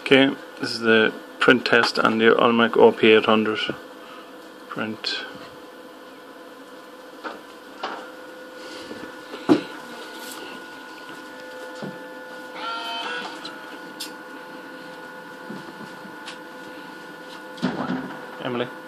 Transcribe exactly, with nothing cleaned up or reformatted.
Okay, this is the print test on the Olmec O P eight hundred print. Emily.